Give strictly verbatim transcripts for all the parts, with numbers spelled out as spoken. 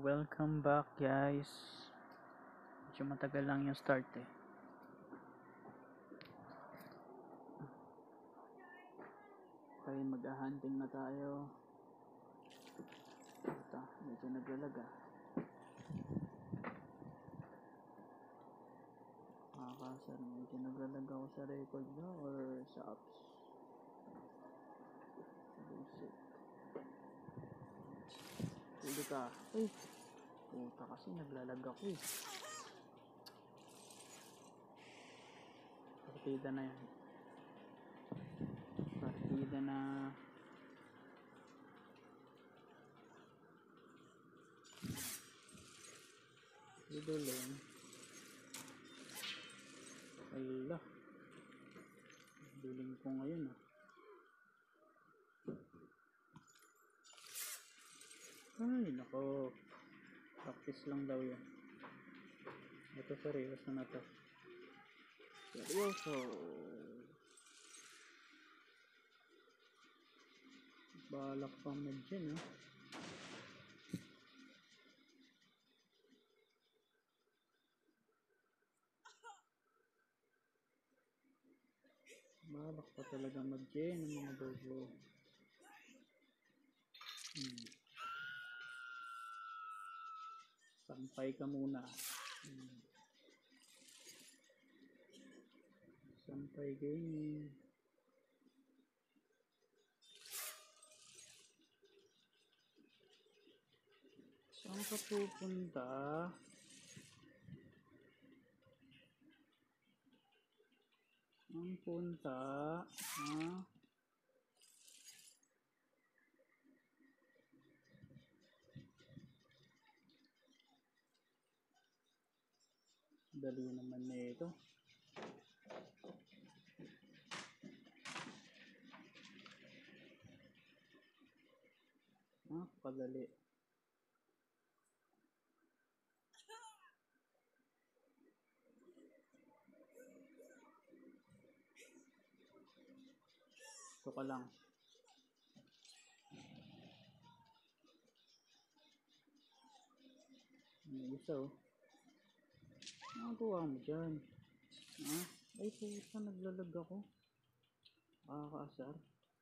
Welcome back guys. Medyo matagal lang yung start eh. Okay, mag-hunting na tayo. Ito, medyo naglalaga. Makakasar, medyo naglalaga ako sa record na or sa apps. Basic. Huli ka. Uy! Puta kasi naglalaga ko eh. Partida na yan. Partida na. Idulin. Ala. Idulin ko ngayon ah. Ay nako. Practice lang daw yun. Ito seryoso na to. Seryoso. Balak pang medyan ah. Balak pa talaga mag-gen ng mga bobo. Hmm. Sampay ka muna. Hmm. Sampay gaming. Saan ka pupunta? Ang punta? Ha? Dali naman na ito. Ah, padali. Ito ka lang. May isa oh. Nakakuha mo dyan. Ha? Ay puta, naglalag ako. Nakakaasar.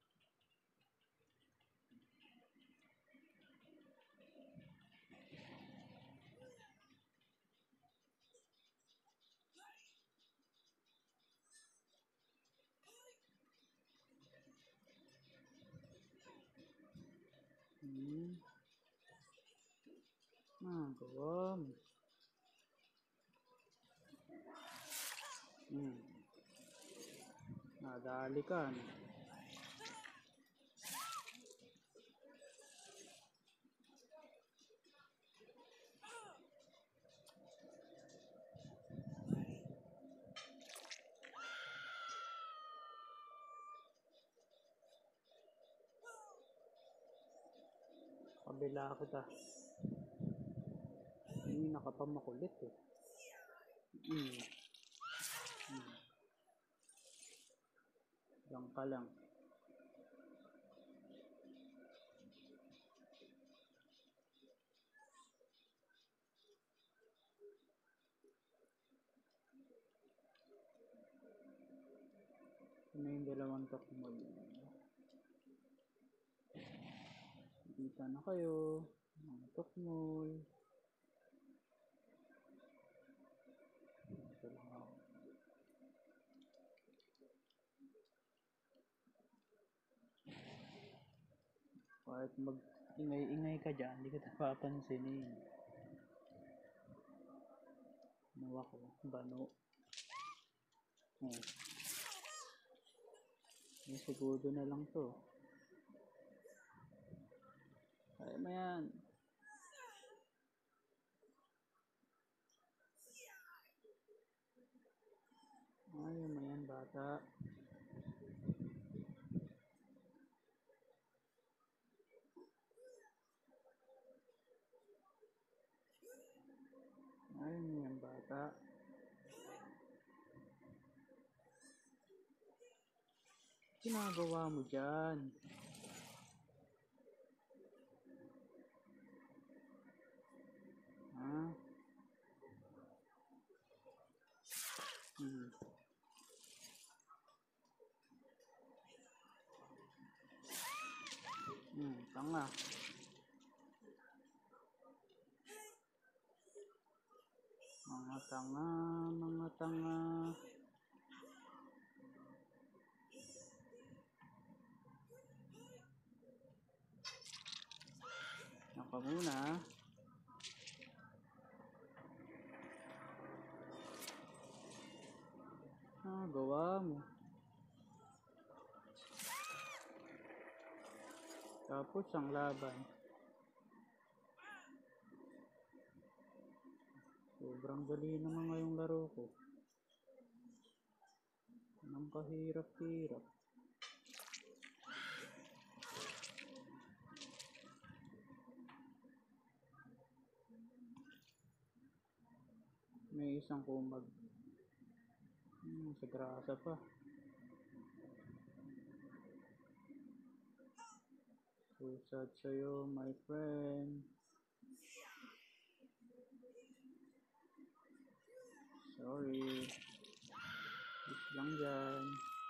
Hmm. Nagawa mo. Hmm. Nadali ka no? Kabila kita. Hindi nakapamakulit eh. Hmm. Hmm. Lang ka lang. Ano yung dalawang takmol? Kita na kayo. Mga takmol. Ito lang ako. Kahit mag-ingay-ingay ka dyan, hindi ka napapansin eh. Nawa ko, bano. Oh. May segundo na lang to. Kaya mo yan. Ayaw mo yan, bata. Ayaw mo yan, bata. Ginagawa mo dyan? tanga. Mga tanga, mga tanga. Naka muna. Ah, gawa mo. Tapos ang laban. Sobrang dali naman ngayong laro ko. Anong kahirap-hirap. May isang kumag. Hmm, sa grasa pa. So sad sa'yo, my friend. Sorry. Is lang dyan.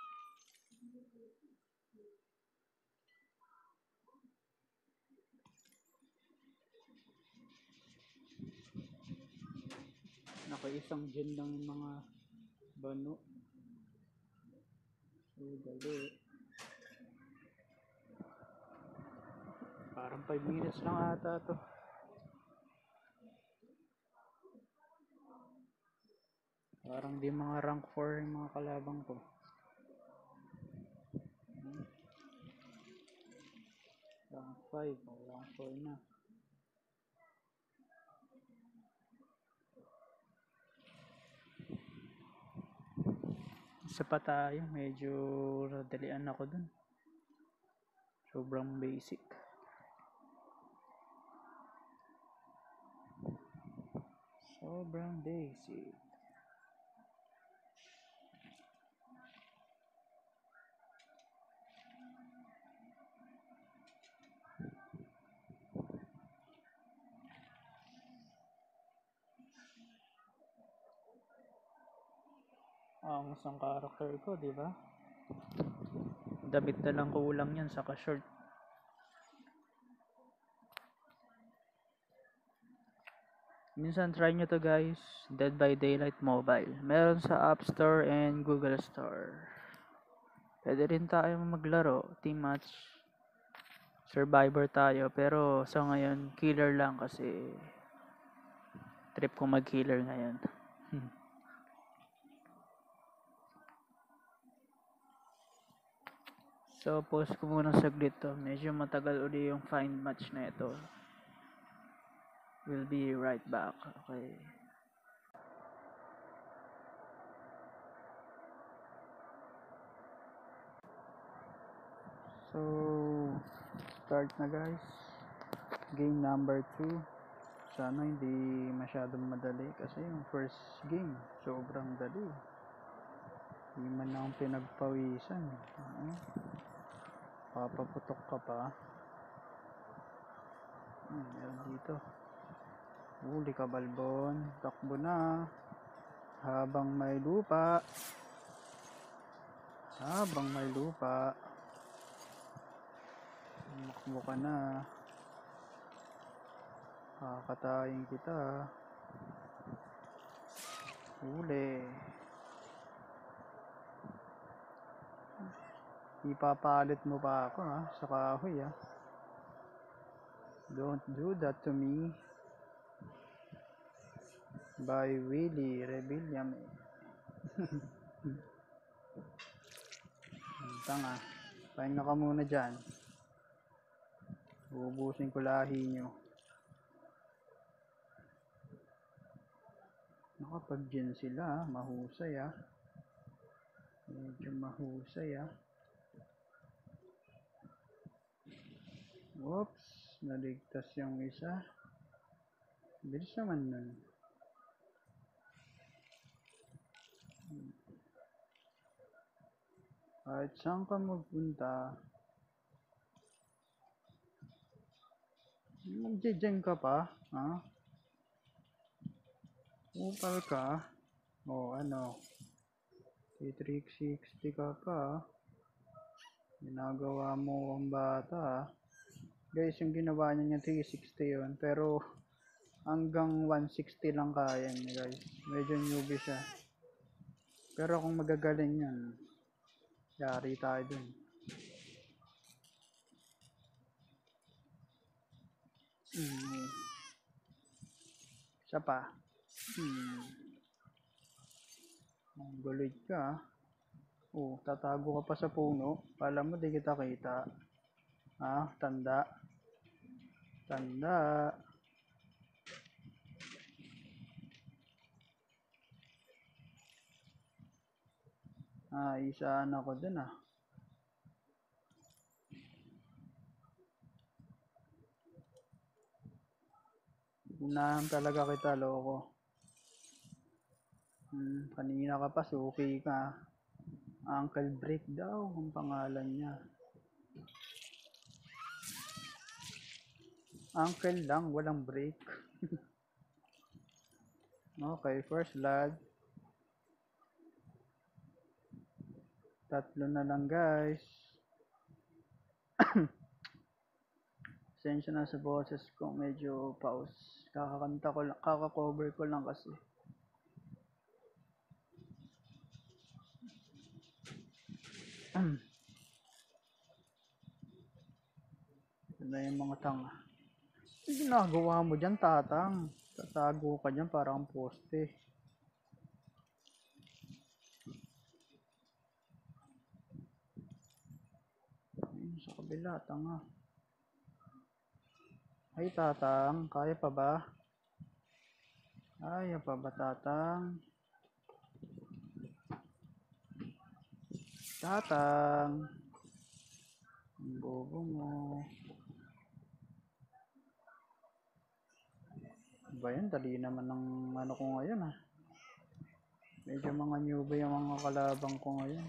Naka-isang gen lang yung mga bano. So, dali. Parang five minutes lang ata to. Parang di mga rank four yung mga kalabang ko. Hmm. Rank five o rank four na. Isa pa tayo, medyo nadalian ako dun. Sobrang basic. Sobrang basic. Ang isang character ko, di ba? Damit na lang kulang yan, saka short. Minsan try nyo to guys, Dead by Daylight Mobile. Meron sa App Store and Google Store. Pwede rin tayo maglaro, team match. Survivor tayo, pero sa ngayon, killer lang kasi trip ko mag-killer ngayon. So, pause ko muna saglit to. Medyo matagal uli yung find match na ito. We'll be right back. Okay. So, start na guys. Game number two. Sana hindi masyadong madali kasi yung first game, sobrang dali. Hindi man akong pinagpawisan. Uh-huh. Papaputok ka pa. Hmm, meron dito. Huli ka balbon. Takbo na. Habang may lupa. Habang may lupa. Makbo ka na. Kakatayin kita. Huli. Ipapalit mo pa ako ha, sa kahoy ha. Don't do that to me. By Willie Rebellion. Tanga. Pahinga ka muna dyan. Ubusin ko lahi nyo. Nakapag-gen sila, mahusay ha. Medyo mahusay ha. Oops, naligtas yung isa. Bilis naman nun. Kahit saan ka magpunta, mag-jeng ka pa, ha? Upal ka. O ano, three sixty ka pa. Ginagawa mo ang bata, ha? Guys, yung ginawa niya niya three sixty yun. Pero hanggang one sixty lang kaya niya guys. Medyo newbie siya. Pero kung magagaling yan, yari tayo dun. Hmm. Isa pa. Hmm. Guloy ka. Oh, tatago ka pa sa puno. Kala mo di kita kita. Ah, tanda. Tanda. Ah, isaan ako dun ah. Unahan talaga kita, loko. Hmm, kanina ka pa, suki ka. Uncle Break daw ang pangalan niya. Uncle lang, walang break. Okay, first blood. Tatlo na lang guys. Sensya na sa boses ko, medyo pause. Kakakanta ko lang, kaka-cover ko lang kasi. Ito na yung mga tanga. Ano ginagawa mo dyan, tatang? Tatago ka dyan parang poste. Ayun, sa kabila, tanga. Ay, tatang, kaya pa ba? Kaya pa ba, tatang? Tatang. Ang bobo mo. Ba yan, dali naman ng ano ko ngayon ah. Medyo mga newbie yung mga kalabang ko ngayon.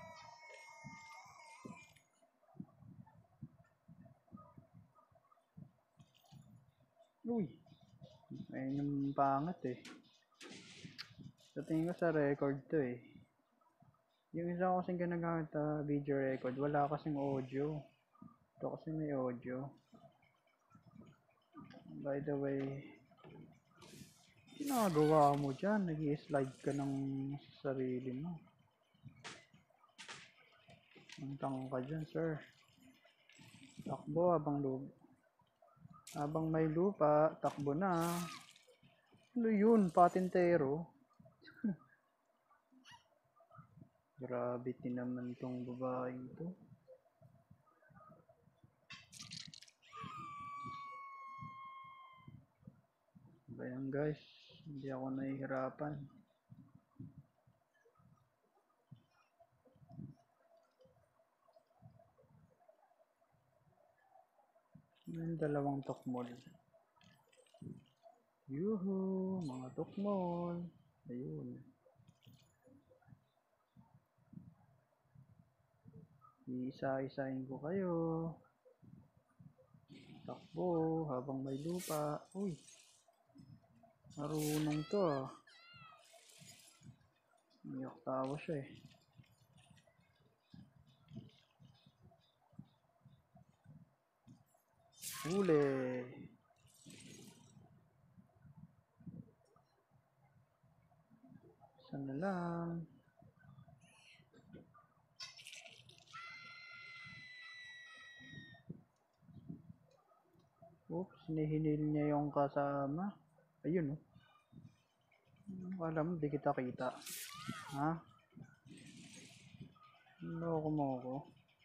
Uy, ayun yung pangat eh. Sa tingin ko sa record to eh. Yung isa ko kasing ginagamit na video record, wala kasing audio. Ito kasi may audio. By the way, ginagawa mo dyan? Nag-i-slide ka ng sarili mo. Antang ka dyan, sir. Takbo habang lupa. Habang may lupa, takbo na. Ano yun? Patintero? Grabe naman tong babaeng to. Ayan guys, hindi ako nahihirapan. Yung dalawang tokmol. Yuhu, mga tokmol. Ayun. Iisa-isahin ko kayo. Takbo habang may lupa. Uy, marunong to ah. Iyak tawa siya eh. Huli. Sana lang. Oops, nihinil niya yung kasama. Ayun oh. Alam mo, di kita kita. Ha? Loko mo ako.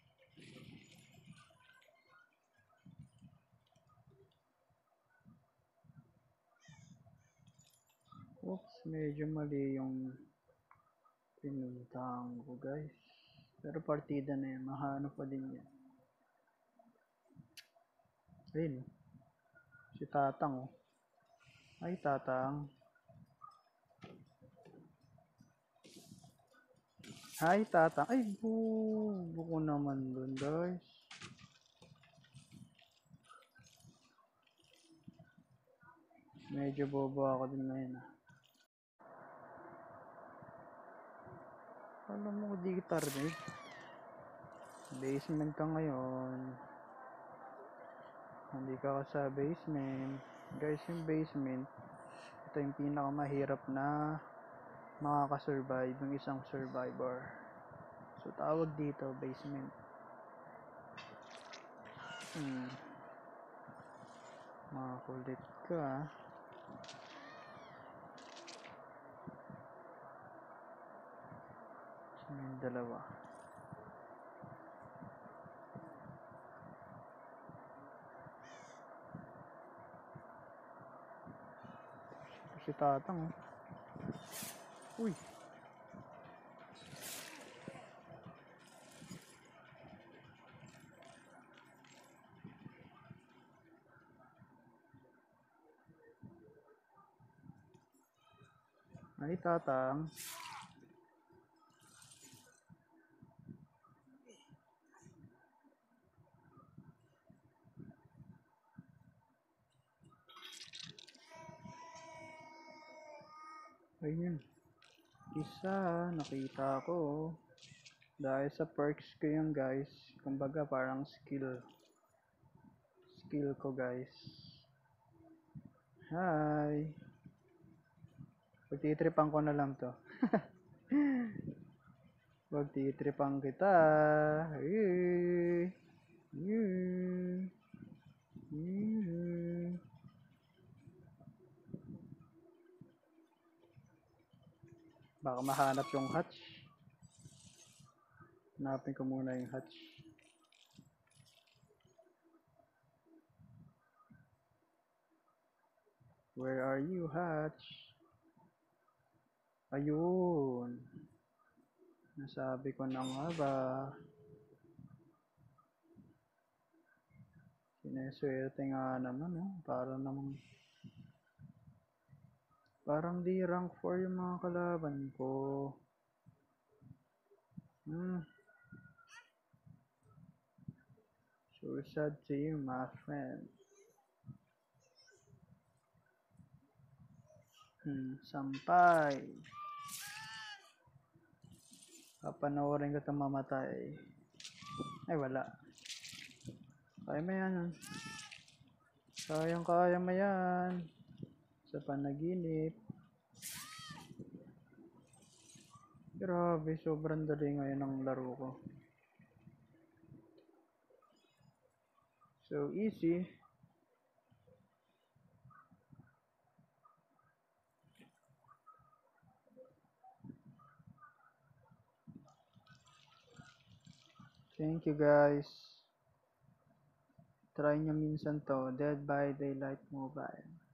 Oops, medyo mali yung pinuntahan ko guys. Pero partida na yan, mahanap pa din yan. Ayun, si tatang oh. Ay tatang. Hi tatang. Ay bu, buko naman dun guys. Medyo bobo ako din ngayon ah. Alam mo, di kita rinig. Basement ka ngayon. Hindi ka ako sa basement. Guys, yung basement, ito yung pinakamahirap na makakasurvive ng isang survivor. So, tawag dito, basement. Hmm. Makakulit ka. Sino yung dalawa? Ito si Tatang. Oh. Uy! Ay, Tatang. Ayun. Isa, nakita ko. Dahil sa perks ko yun, guys. Kumbaga, parang skill. Skill ko, guys. Hi! Pagtitripan ko na lang to. Pagtitripan kita. Hey! Yeah. Yeah. Baka mahanap yung hatch. Hanapin ko muna yung hatch. Where are you, hatch? Ayun. Nasabi ko na nga ba. Sineswerte nga naman, oh. Para namang parang di rank four yung mga kalaban ko. Hmm. So sad to you, my friend. Hmm, sampay. Papanoorin ko itong mamatay. Ay, wala. Kaya mo yan. Sayang kaya mo yan. Sa panaginip. Grabe, sobrang dali ngayon ang laro ko. So easy. Thank you guys. Try nyo minsan to, Dead by Daylight Mobile.